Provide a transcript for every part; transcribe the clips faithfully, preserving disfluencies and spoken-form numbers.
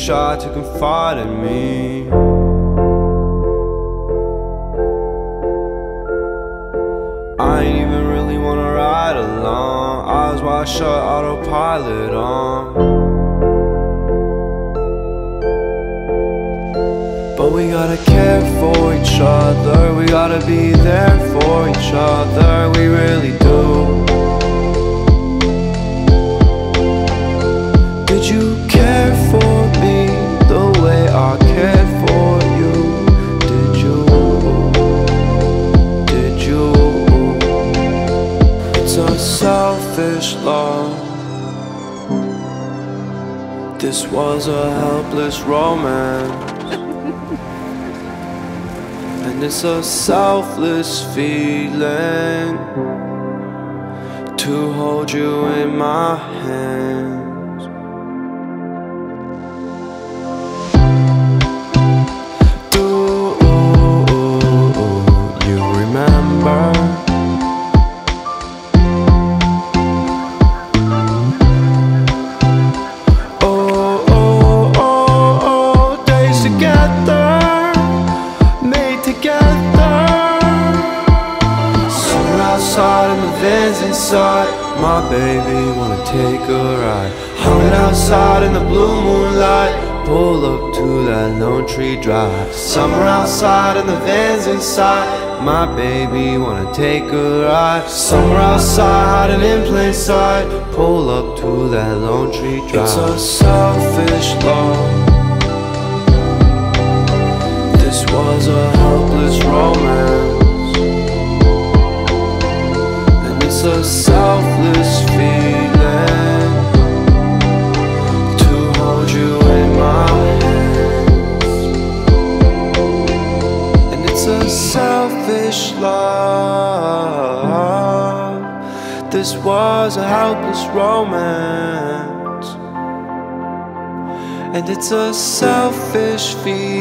tried to confide in me. I ain't even really wanna ride along. Eyes wide shut, autopilot on. But we gotta care for each other. We gotta be there for each other. We really do. Did you care for me the way I cared for you? Did you? Did you? It's a selfish love. This was a helpless romance. And it's a selfless feeling to hold you in my hands. Do you remember? Oh, oh, oh, oh, days together, together. Summer outside and the van's inside. My baby wanna take a ride. Hung outside in the blue moonlight. Pull up to that lone tree drive. Summer outside and the van's inside. My baby wanna take a ride. Summer outside hiding in plain sight. Pull up to that lone tree drive. It's a selfish love. This was a helpless romance. And it's a selfless feeling to hold you in my hands. And it's a selfish love. This was a helpless romance. And it's a selfish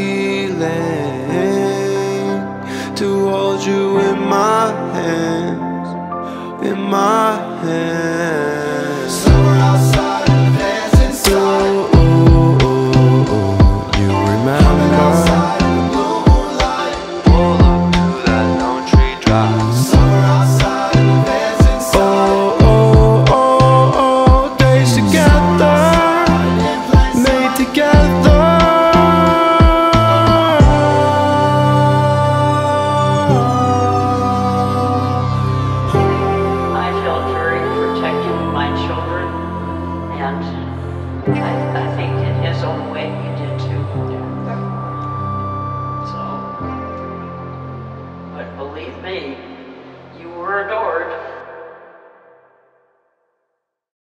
feeling to hold you in my hands, in my hands. Summer outside and the van's inside. Ooh, ooh, ooh, ooh. You remember? Outside in the blue moonlight. Pull up to that lone tree drive. Summer outside and the van's inside. Oh, oh, oh, oh, days together, made together. I felt very protective of my children, and I, I think in his own way he did too. So, but believe me, you were adored.